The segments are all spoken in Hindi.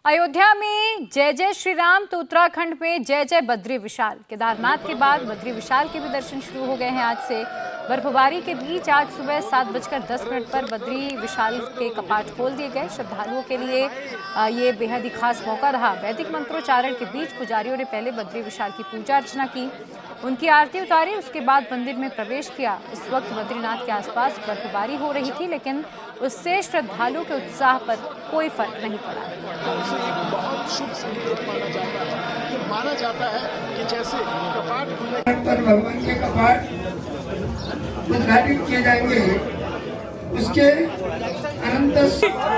अयोध्या में जय जय श्री राम तो उत्तराखंड में जय जय बद्री विशाल। केदारनाथ के बाद बद्री विशाल के भी दर्शन शुरू हो गए हैं आज से। बर्फबारी के बीच आज सुबह 7:10 पर बद्री विशाल के कपाट खोल दिए गए। श्रद्धालुओं के लिए ये बेहद ही खास मौका रहा। वैदिक मंत्रोच्चारण के बीच पुजारियों ने पहले बद्री विशाल की पूजा अर्चना की, उनकी आरती उतारी, उसके बाद मंदिर में प्रवेश किया। इस वक्त बद्रीनाथ के आसपास बर्फबारी हो रही थी, लेकिन उससे श्रद्धालुओं के उत्साह पर कोई फर्क नहीं पड़ा। एक बहुत शुभ संकेत माना जाता है कि जैसे कपाट खुले पर भगवान के कपाट उद्घाटित किए जाएंगे, उसके अनंत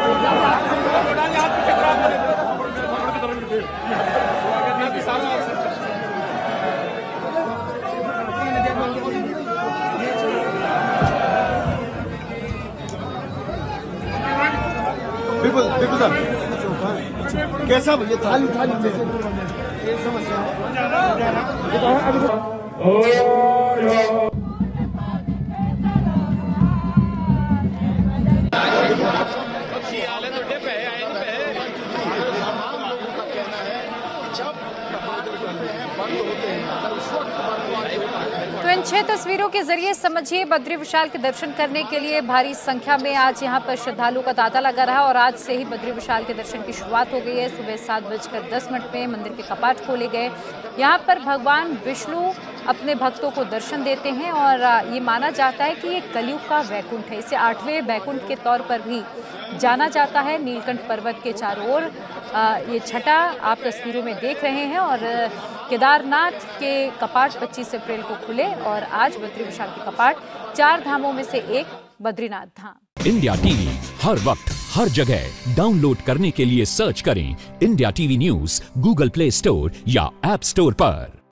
बिल्कुल कैसा ये थाली जैसे समस्या तो इन 6 तस्वीरों के जरिए समझिए बद्री विशाल के दर्शन करने के लिए भारी संख्या में आज यहां पर श्रद्धालुओं का तांता लगा रहा और आज से ही बद्री विशाल के दर्शन की शुरुआत हो गई है। सुबह 7:10 पे मंदिर के कपाट खोले गए। यहां पर भगवान विष्णु अपने भक्तों को दर्शन देते हैं और ये माना जाता है कि ये कलयुग का वैकुंठ है। इसे 8वें वैकुंठ के तौर पर भी जाना जाता है। नीलकंठ पर्वत के चारों ओर ये छटा आप तस्वीरों में देख रहे हैं और केदारनाथ के कपाट 25 अप्रैल को खुले और आज बद्री विशाल के कपाट 4 धामों में से एक बद्रीनाथ धाम। इंडिया टीवी हर वक्त हर जगह डाउनलोड करने के लिए सर्च करें India TV news Google Play Store या ऐप स्टोर पर।